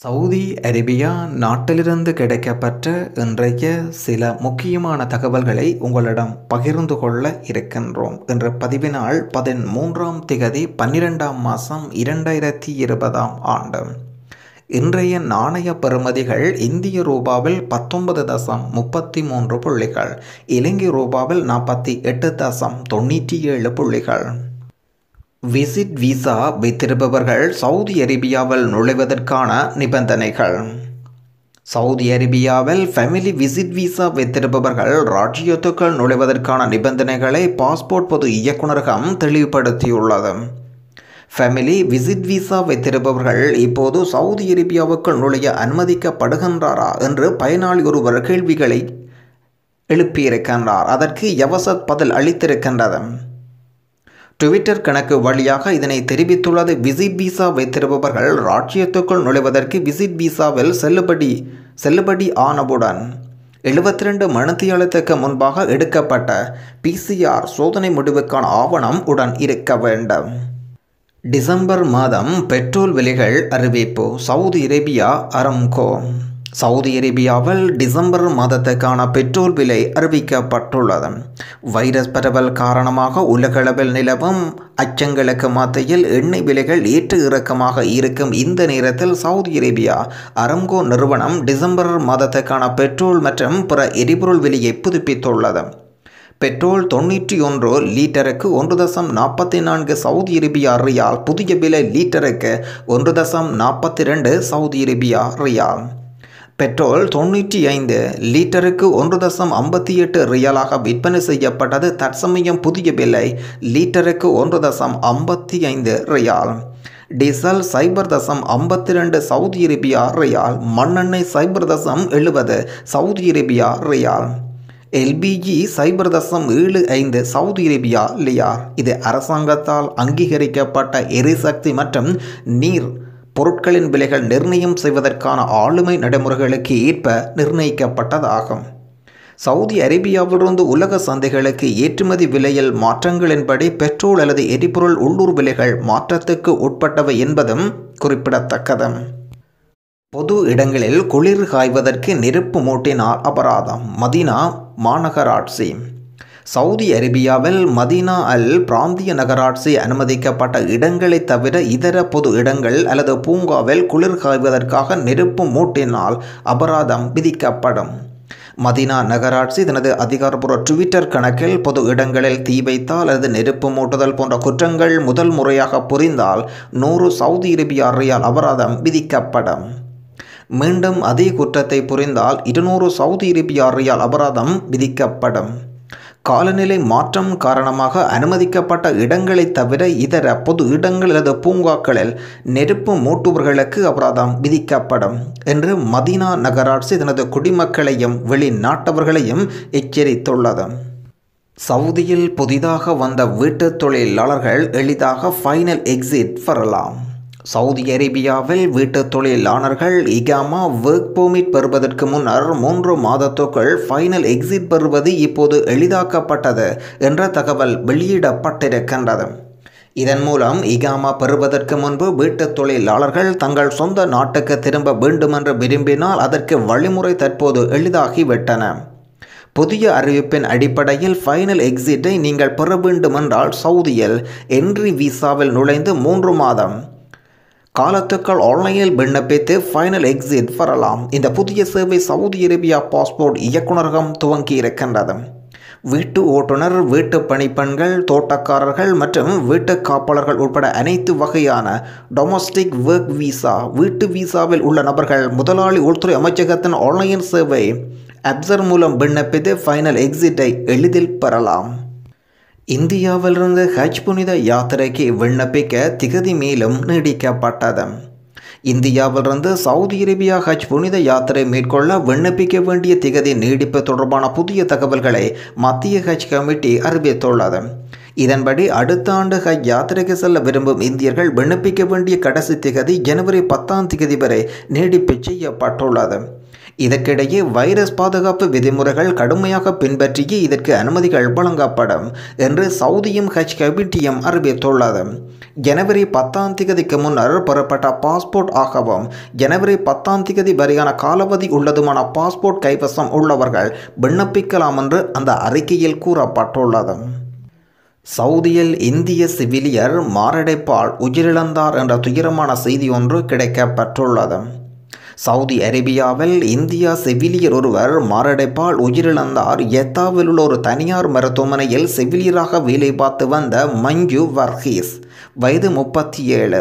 Saudi Arabia நாட்டிலிருந்து கிடைக்கப்பெற்ற இன்றைய சில முக்கியமான தகவல்களை உங்களிடம் பகிர்ந்து கொள்ள இருக்கின்றோம். என்ற பதிவினால் 13ஆம் திகதி 12ஆம் மாதம் 2020ஆம் ஆண்டு. இன்றைய நாணய பெறுமதிகள் இந்திய ரூபாவில் 19.33 புள்ளிகள், இலங்கை ரூபாவில் 48.97 புள்ளிகள். விசிட் விசா வைத்திருப்பவர்கள் சவுதி அரேபியாவில் நுழைவதற்கான நிபந்தனைகள். சவுதி அரேபியாவில் ஃபேமிலி விசிட் விசா வைத்திருப்பவர்கள் ராஜ்யத்துக்குள் நுழைவதற்கான நிபந்தனைகளை பாஸ்போர்ட் பொது இயக்குநரகம் தெளிவுபடுத்தியுள்ளது. ஃபேமிலி விசிட் விசா வைத்திருப்பவர்கள் இப்போது சவுதி அரேபியாவுக்குள் நுழைய அனுமதிக்கப்படுகின்றாரா என்று பயனாளி ஒருவர் கேள்விகளை எழுப்பியிருக்கின்றார். அதற்கு யவசத் பதில் அளித்திருக்கின்றது. ட்விட்டர் கணக்கு வழியாக இதனை தெரிவித்துள்ளது. விசிட் விசா வைத்திருப்பவர்கள் ராஜ்யத்துக்குள் நுழைவதற்கு விசிட் விசாவில் செல்லுபடி ஆனவுடன் 72 மணித்தியாலத்துக்கு முன்பாக எடுக்கப்பட்ட PCR சோதனை முடிவுக்கான ஆவணம் உடன் இருக்க வேண்டும். டிசம்பர் மாதம் பெட்ரோல் விலைகள் அறிவிப்பு. Saudi Arabia Aramco. சவுதி அரேபியாவில் டிசம்பர் மாதத்துக்கான பெட்ரோல் விலை அறிவிக்கப்பட்டுள்ளது. வைரஸ் பரவல் காரணமாக உலகளவில் நிலவும் அச்சங்களுக்கு மத்தியில் எண்ணெய் விலைகள் ஏற்ற இறக்கமாக இருக்கும் இந்த நேரத்தில் சவுதி அரேபியா அரம்கோ நிறுவனம் டிசம்பர் மாதத்துக்கான பெட்ரோல் மற்றும் பிற எரிபொருள் விலையை புதுப்பித்துள்ளது. பெட்ரோல் 91 லீட்டருக்கு 1.44 சவுதி அரேபியா ரியால். புதிய விலை லீட்டருக்கு 1.42 சவுதி அரேபியா ரியால். பெட்ரோல் 95 லீட்டருக்கு 1.58 ரியாலாக விற்பனை செய்யப்பட்டது. தற்சமயம் புதிய விலை லீட்டருக்கு 1.55 riyal. Diesel 0.52 Saudi Arabia riyal. மண்ணெண்ணெய் 0.70 Saudi Arabia riyal. LPG 0.75 Saudi Arabia riyal. இது அரசாங்கத்தால் அங்கீகரிக்கப்பட்ட எரிசக்தி மற்றும் நீர் பொருட்களின் விலைகள் நிர்ணயம் செய்வதற்கான ஆளுமை நடைமுறைகளுக்கு ஏற்ப நிர்ணயிக்கப்பட்டதாகும். சவுதி அரேபியாவிலிருந்து உலக சந்தைகளுக்கு ஏற்றுமதி விலையில் மாற்றங்களின்படி பெட்ரோல் அல்லது எரிபொருள் உள்ளூர் விலைகள் மாற்றத்துக்கு உட்பட்டவை என்பதும் குறிப்பிடத்தக்கது. பொது இடங்களில் குளிர் காய்வதற்கு நெருப்பு மூட்டினால் அபராதம். மதீனா மாநகராட்சி. சவுதி அரேபியாவில் மதீனா அல் பிராந்திய நகராட்சி அனுமதிக்கப்பட்ட இடங்களை தவிர இதர பொது இடங்கள் அல்லது பூங்காவில் குளிர் காய்வதற்காக நெருப்பு மூட்டினால் அபராதம் விதிக்கப்படும். மதீனா நகராட்சி தனது அதிகாரப்பூர்வ ட்விட்டர் கணக்கில் பொது இடங்களில் தீ வைத்தால் அல்லது நெருப்பு மூட்டுதல் போன்ற குற்றங்கள் முதல் முறையாக புரிந்தால் 100 சவுதி அரேபியா ரியால் அபராதம் விதிக்கப்படும். மீண்டும் அதே குற்றத்தை புரிந்தால் 200 சவுதி அரேபியா ரியால் அபராதம் விதிக்கப்படும். காலநிலை மாற்றம் காரணமாக அனுமதிக்கப்பட்ட இடங்களை தவிர இதர பொது இடங்கள் அல்லது பூங்காக்களில் நெருப்பு மூட்டுபவர்களுக்கு அபராதம் விதிக்கப்படும் என்று மதீனா நகராட்சி தனது குடிமக்களையும் வெளிநாட்டவர்களையும் எச்சரித்துள்ளது. சவுதியில் புதிதாக வந்த வீட்டு தொழிலாளர்கள் எளிதாக ஃபைனல் எக்ஸிட் பெறலாம். சவுதி அரேபியாவில் வீட்டு தொழிலாளர்கள் இகாமா ஒர்க் பெர்மிட் பெறுவதற்கு முன்னர் 3 மாதத்துக்குள் ஃபைனல் எக்ஸிட் பெறுவது இப்போது எளிதாக்கப்பட்டது என்ற தகவல் வெளியிடப்பட்டிருக்கின்றது. இதன் மூலம் இகாமா பெறுவதற்கு முன்பு வீட்டு தொழிலாளர்கள் தங்கள் சொந்த நாட்டுக்கு திரும்ப வேண்டுமென்று விரும்பினால் அதற்கு வழிமுறை தற்போது எளிதாகிவிட்டன. புதிய அறிவிப்பின் அடிப்படையில் ஃபைனல் எக்ஸிட்டை நீங்கள் பெற வேண்டுமென்றால் சவுதியில் என்ட்ரி விசாவில் நுழைந்து 3 மாதம் காலத்துக்கள் ஆன்லைனில் விண்ணப்பித்து ஃபைனல் எக்ஸிட் பெறலாம். இந்த புதிய சேவை சவுதி அரேபியா பாஸ்போர்ட் இயக்குநரகம் துவங்கியிருக்கின்றது. வீட்டு ஓட்டுநர், வீட்டு பணிப்பெண்கள், தோட்டக்காரர்கள் மற்றும் வீட்டு காப்பாளர்கள் உட்பட அனைத்து வகையான டொமஸ்டிக் ஒர்க் விசா, வீட்டு விசாவில் உள்ள நபர்கள் முதலாளி உள்துறை அமைச்சகத்தின் ஆன்லைன் சேவை அப்சர் மூலம் விண்ணப்பித்து ஃபைனல் எக்ஸிட்டை எளிதில் பெறலாம். இந்தியாவிலிருந்து ஹஜ் புனித யாத்திரைக்கு விண்ணப்பிக்க திகதி மேலும் நீடிக்கப்பட்டது. இந்தியாவிலிருந்து சவுதி அரேபியா ஹஜ் புனித யாத்திரை மேற்கொள்ள விண்ணப்பிக்க வேண்டிய திகதி நீடிப்பு தொடர்பான புதிய தகவல்களை மத்திய ஹஜ் கமிட்டி அறிவித்துள்ளது. இதன்படி அடுத்த ஆண்டு ஹஜ் யாத்திரைக்கு செல்ல விரும்பும் இந்தியர்கள் விண்ணப்பிக்க வேண்டிய கடைசி திகதி ஜனவரி 10ஆம் திகதி வரை நீடிப்பு செய்யப்பட்டுள்ளது. இதற்கிடையே வைரஸ் பாதுகாப்பு விதிமுறைகள் கடுமையாக பின்பற்றியே இதற்கு அனுமதிகள் வழங்கப்படும் என்று சவுதியும் ஹஜ் கமிட்டியும் அறிவித்துள்ளது. ஜனவரி 10ஆம் தேதிக்கு முன்னர் பெறப்பட்ட பாஸ்போர்ட் ஆகவும் ஜனவரி 10ஆம் தேதி வரையான காலாவதி உள்ளதுமான பாஸ்போர்ட் கைவசம் உள்ளவர்கள் விண்ணப்பிக்கலாம் என்று அந்த அறிக்கையில் கூறப்பட்டுள்ளது. சவுதியில் இந்திய சிவிலியர் மாரடைப்பால் உயிரிழந்தார் என்ற துயரமான செய்தி ஒன்று கிடைக்கப்பட்டுள்ளது. சவுதி அரேபியாவில் இந்தியா செவிலியர் ஒருவர் மாரடைப்பால் உயிரிழந்தார். யத்தாவில் உள்ள ஒரு தனியார் மருத்துவமனையில் செவிலியராக வேலை பார்த்து வந்த மஞ்சு வர்கீஸ், வயது 37.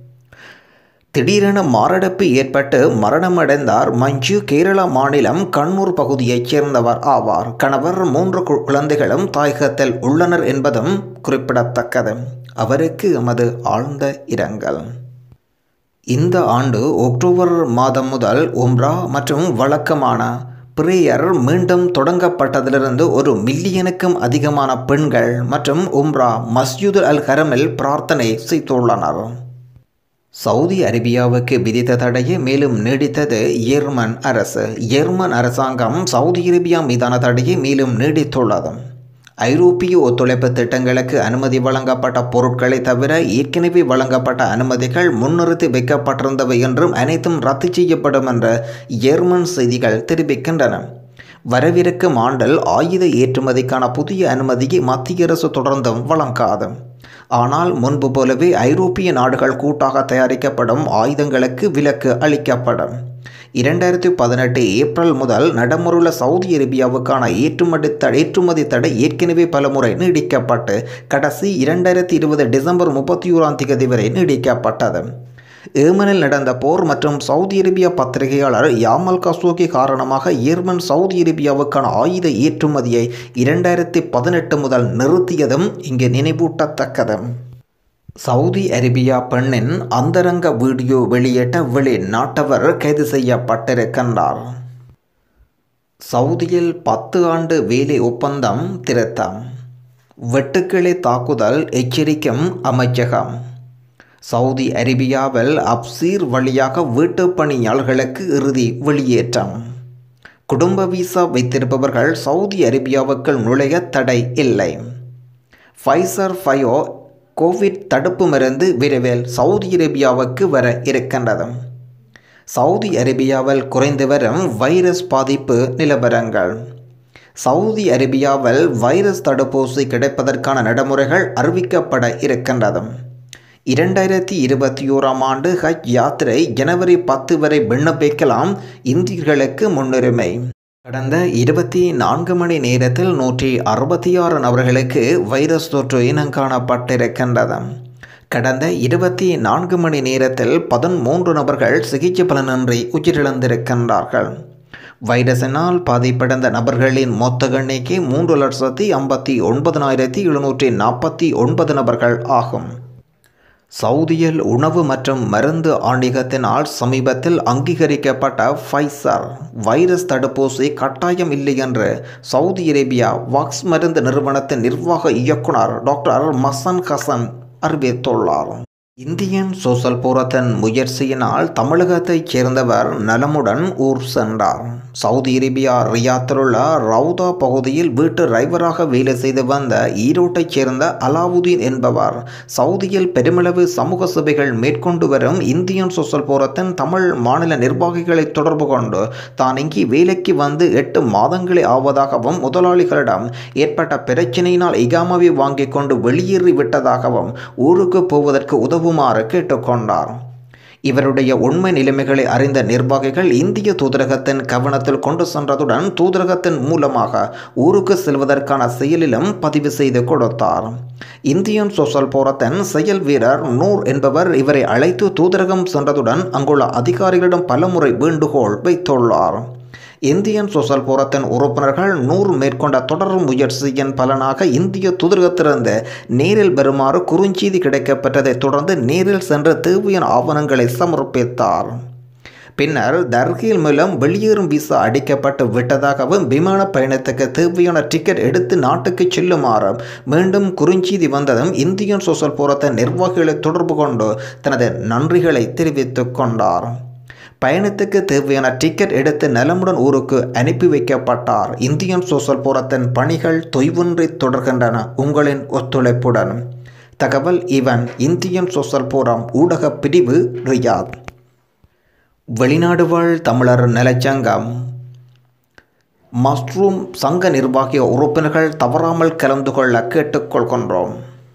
திடீரென மாரடைப்பு ஏற்பட்டு மரணமடைந்தார். மஞ்சு கேரளா மாநிலம் கண்ணூர் பகுதியைச் சேர்ந்தவர் ஆவார். கணவர் 3 குழந்தைகளும் தாயகத்தில் உள்ளனர் என்பதும் குறிப்பிடத்தக்கது. அவருக்கு எமது ஆழ்ந்த இரங்கல். இந்த ஆண்டு அக்டோபர் மாதம் முதல் உம்ரா மற்றும் வழக்கமான பிரேயர் மீண்டும் தொடங்கப்பட்டதிலிருந்து 1 மில்லியனுக்கும் அதிகமான பெண்கள் மற்றும் உம்ரா மஸ்ஜித் அல் ஹரமில் பிரார்த்தனை செய்துள்ளனர். சவுதி அரேபியாவுக்கு விதித்த தடையை மேலும் நீடித்தது யேர்மன் அரசு. யேர்மன் அரசாங்கம் சவுதி அரேபியா மீதான தடையை மேலும் நீடித்துள்ளது. ஐரோப்பிய ஒத்துழைப்பு திட்டங்களுக்கு அனுமதி வழங்கப்பட்ட பொருட்களை தவிர ஏற்கனவே வழங்கப்பட்ட அனுமதிகள் முன்னிறுத்தி வைக்கப்பட்டிருந்தவை என்றும் அனைத்தும் ரத்து செய்யப்படும் என்ற ஜெர்மன் செய்திகள் தெரிவிக்கின்றன. வரவிருக்கும் ஆண்டில் ஆயுத ஏற்றுமதிக்கான புதிய அனுமதியை மத்திய அரசு தொடர்ந்தும் வழங்காது. ஆனால் முன்பு போலவே ஐரோப்பிய நாடுகள் கூட்டாக தயாரிக்கப்படும் ஆயுதங்களுக்கு விலக்கு அளிக்கப்படும். 2018 ஏப்ரல் முதல் நடைமுறையுள்ள சவுதி அரேபியாவுக்கான ஏற்றுமதி தடை ஏற்கனவே பலமுறை நீடிக்கப்பட்டு கடைசி 2020 டிசம்பர் 31ஆம் தேதி வரை நீடிக்கப்பட்டது. ஏமனில் நடந்த போர் மற்றும் சவுதி அரேபியா பத்திரிகையாளர் யாமல் கசோகி காரணமாக யேர்மன் சவுதி அரேபியாவுக்கான ஆயுத ஏற்றுமதியை 2018 முதல் நிறுத்தியதும் இங்கு நினைவூட்டத்தக்கது. சவுதி அரேபியா பெண்ணின் அந்தரங்க வீடியோ வெளியிட்ட வெளிநாட்டவர் கைது செய்யப்பட்டிருக்கின்றார். சவுதியில் 10 ஆண்டு வேலை ஒப்பந்தம் திருத்தம். வெட்டுக்கிளி தாக்குதல் எச்சரிக்கும் அமைச்சகம். சவுதி அரேபியாவில் அப்சீர் வழியாக வீட்டு பணியாளர்களுக்கு இறுதி வெளியேற்றம். குடும்ப விசா வைத்திருப்பவர்கள் சவுதி அரேபியாவுக்குள் நுழைய தடை இல்லை. ஃபைசர் பயோ கோவிட் தடுப்பு மருந்து விரைவில் சவுதி அரேபியாவுக்கு வர இருக்கின்றது. சவுதி அரேபியாவில் குறைந்து வரும் வைரஸ் பாதிப்பு நிலவரங்கள். சவுதி அரேபியாவில் வைரஸ் தடுப்பூசி கிடைப்பதற்கான நடைமுறைகள் அறிவிக்கப்பட இருக்கின்றது. 2021ஆம் ஆண்டு ஹஜ் யாத்திரை ஜனவரி 10 வரை விண்ணப்பிக்கலாம். இந்தியர்களுக்கு முன்னுரிமை. கடந்த 24 மணி நேரத்தில் 166 நபர்களுக்கு வைரஸ் தொற்று இனங்காணப்பட்டிருக்கின்றது. கடந்த 24 மணி நேரத்தில் 13 நபர்கள் சிகிச்சை பலனின்றி உயிரிழந்திருக்கின்றார்கள். வைரஸினால் பாதிப்படைந்த நபர்களின் மொத்த எண்ணிக்கை 3,59,749 நபர்கள் ஆகும். சவுதியில் உணவு மற்றும் மருந்து ஆணையத்தினால் சமீபத்தில் அங்கீகரிக்கப்பட்ட ஃபைசர் வைரஸ் தடுப்பூசி கட்டாயம் இல்லை என்று சவுதி அரேபியா வாக்ஸ் மருந்து நிறுவனத்தின் நிர்வாக இயக்குனர் டாக்டர் மசன் ஹசன் அறிவித்துள்ளார். இந்தியன் சோசல் போராட்டத்தின் முயற்சியினால் தமிழகத்தைச் சேர்ந்தவர் நலமுடன் ஊர் சென்றார். சவுதி அரேபியா ரியாத்தில் உள்ள ரவுதா பகுதியில் வீட்டு டிரைவராக வேலை செய்து வந்த ஈரோட்டைச் சேர்ந்த அலாவுதீன் என்பவர் சவுதியில் பெருமளவு சமூக சேவைகள் மேற்கொண்டு வரும் இந்தியன் சோசல் போராட்டத்தின் தமிழ் மாநில நிர்வாகிகளை தொடர்பு கொண்டு தான் இங்கே வேலைக்கு வந்து 8 மாதங்களே ஆவதாகவும் முதலாளிகளிடம் ஏற்பட்ட பிரச்சினையினால் இகாமாவை வாங்கி கொண்டு வெளியேறி விட்டதாகவும் ஊருக்கு போவதற்கு உதவுமாறு கேட்டுக்கொண்டார். இவருடைய உண்மை நிலைமைகளை அறிந்த நிர்வாகிகள் இந்திய தூதரகத்தின் கவனத்தில் கொண்டு சென்றதுடன் தூதரகத்தின் மூலமாக ஊருக்கு செல்வதற்கான செயலிலும் பதிவு செய்து கொடுத்தார். இந்தியன் சோசல் போராட்டத்தின் செயல் வீரர் நூர் என்பவர் இவரை அழைத்து தூதரகம் சென்றதுடன் அங்குள்ள அதிகாரிகளிடம் பலமுறை வேண்டுகோள் வைத்துள்ளார். இந்தியன் சோசல் போராட்டத்தின் உறுப்பினர்கள் 100 மேற்கொண்ட தொடர் முயற்சியின் பலனாக இந்திய தூதரகத்திலிருந்து நேரில் வருமாறு குறுஞ்செய்தி கிடைக்கப்பட்டதைத் தொடர்ந்து நேரில் சென்று தேவையான ஆவணங்களை சமர்ப்பித்தார். பின்னர் தர்கீல் மூலம் வெளியேறும் விசா அடிக்கப்பட்டு விட்டதாகவும் விமான பயணத்துக்கு தேவையான டிக்கெட் எடுத்து நாட்டுக்கு செல்லுமாறு மீண்டும் குறுஞ்செய்தி வந்ததும் இந்தியன் சோசல் போராட்ட நிர்வாகிகளை தொடர்பு கொண்டு தனது நன்றிகளை தெரிவித்துக் கொண்டார். பயணத்துக்கு தேவையான டிக்கெட் எடுத்து நலமுடன் ஊருக்கு அனுப்பி வைக்கப்பட்டார். இந்தியன் சோசல் போரத்தின் பணிகள் தொய்வின்றி தொடர்கின்றன உங்களின் ஒத்துழைப்புடன். தகவல் இவன் இந்தியன் சோசல் போரம் ஊடக பிரிவு ரியாத். வெளிநாடு வாழ் தமிழர் நலச்சங்கம் மஸ்ரூம் சங்க நிர்வாகிய உறுப்பினர்கள் தவறாமல் கலந்து கொள்ள கேட்டுக்கொள்கின்றோம்.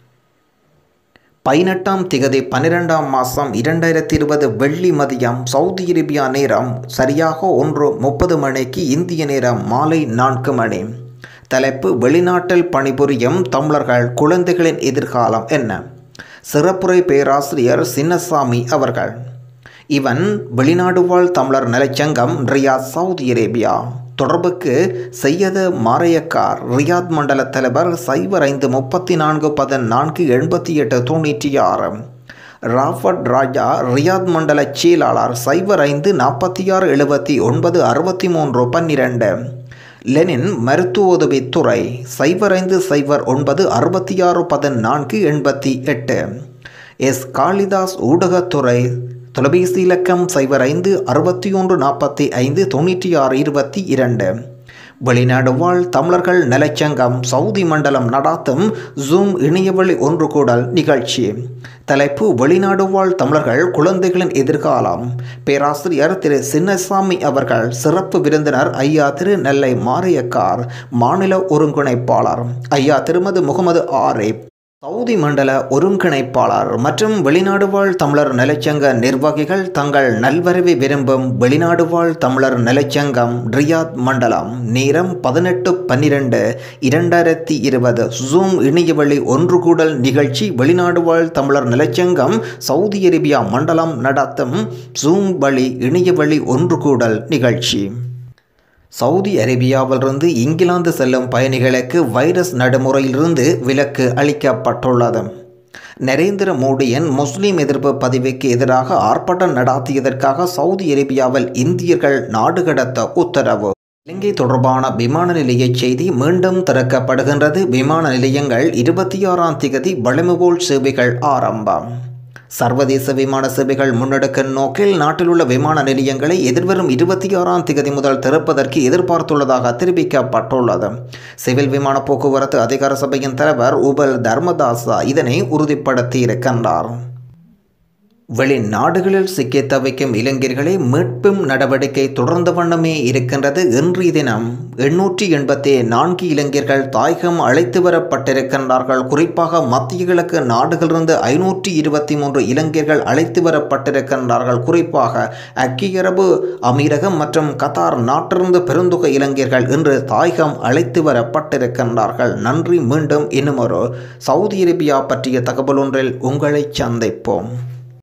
18ஆம் திகதி 12ஆம் மாதம் 2020 வெள்ளி மதியம் சவுதி அரேபியா நேரம் சரியாக 1:30 மணிக்கு இந்திய நேரம் மாலை 4 மணி. தலைப்பு: வெளிநாட்டில் பணிபுரியும் தமிழர்கள் குழந்தைகளின் எதிர்காலம் என்ன? சிறப்புரை பேராசிரியர் சின்னசாமி அவர்கள். இவன் வெளிநாடு வாழ் தமிழர் நலச்சங்கம் ரியாத் சவுதி அரேபியா. தொடர்புக்கு செய்யத மாரையக்கார் ரியாத் மண்டல தலைவர் 0534148896. ராஃபட் ராஜா ரியாத் மண்டல செயலாளர் 0546796312. லெனின் மருத்துவ உதவித்துறை 0509661488. எஸ் காளிதாஸ் ஊடகத்துறை தொலைபேசி இலக்கம் 0561459622. வெளிநாடு வாழ் தமிழர்கள் நலச்சங்கம் சவுதி மண்டலம் நடாத்தும் ஜூம் இணையவழி ஒன்று கூடல் நிகழ்ச்சி. தலைப்பு: வெளிநாடு வாழ் தமிழர்கள் குழந்தைகளின் எதிர்காலம். பேராசிரியர் திரு சின்னசாமி அவர்கள். சிறப்பு விருந்தினர் ஐயா திரு நெல்லை மாரையக்கார், மாநில ஒருங்கிணைப்பாளர் ஐயா திருமதி முகமது ஆரிப், சவுதி மண்டல ஒருங்கிணைப்பாளர் மற்றும் வெளிநாடு வாழ் தமிழர் நலச்சங்க நிர்வாகிகள் தங்கள் நல்வரவை விரும்பும் வெளிநாடு வாழ் தமிழர் நலச்சங்கம் ரியாத் மண்டலம். நேரம் 18/12/2020. ஜூம் இணையவழி ஒன்று கூடல் நிகழ்ச்சி. வெளிநாடு வாழ் தமிழர் நலச்சங்கம் சவுதி அரேபியா மண்டலம் நடத்தும் ஜூம் வழி இணையவழி ஒன்று கூடல் நிகழ்ச்சி. சவுதி அரேபியாவிலிருந்து இங்கிலாந்து செல்லும் பயணிகளுக்கு வைரஸ் நடைமுறையிலிருந்து விலக்கு அளிக்கப்பட்டுள்ளது. நரேந்திர மோடியின் முஸ்லீம் எதிர்ப்பு பதிவுக்கு எதிராக ஆர்ப்பாட்டம் நடாத்தியதற்காக சவுதி அரேபியாவில் இந்தியர்கள் நாடு கடத்த உத்தரவு. இலங்கை தொடர்பான விமான நிலைய செய்தி மீண்டும் திறக்கப்படுகின்றது. விமான நிலையங்கள் 26ஆம் திகதி வழமைபோல் சேவைகள் ஆரம்பம். சர்வதேச விமான சேவைகள் முன்னெடுக்கும் நோக்கில் நாட்டில் உள்ள விமான நிலையங்களை எதிர்வரும் 26ஆம் திகதி முதல் திறப்பதற்கு எதிர்பார்த்துள்ளதாக தெரிவிக்கப்பட்டுள்ளது. சிவில் விமான போக்குவரத்து அதிகார சபையின் தலைவர் உபல் தர்மதாசா இதனை உறுதிப்படுத்தியிருக்கின்றார். வெளிநாடுகளில் சிக்கி தவிக்கும் இளைஞர்களை மீட்பும் நடவடிக்கை தொடர்ந்த வண்ணமே இருக்கின்றது. இன்றைய தினம் 884 இளைஞர்கள் தாயகம் அழைத்து வரப்பட்டிருக்கின்றார்கள். குறிப்பாக மத்திய கிழக்கு நாடுகளிலிருந்து 523 இளைஞர்கள் அழைத்து வரப்பட்டிருக்கின்றார்கள். குறிப்பாக ஐக்கிய அரபு அமீரகம் மற்றும் கத்தார் நாட்டிலிருந்து பெருந்தொகை இளைஞர்கள் இன்று தாயகம் அழைத்து வரப்பட்டிருக்கின்றார்கள். நன்றி. மீண்டும் இன்னுமொரு சவுதி அரேபியா பற்றிய தகவல் ஒன்றில் உங்களை சந்திப்போம்.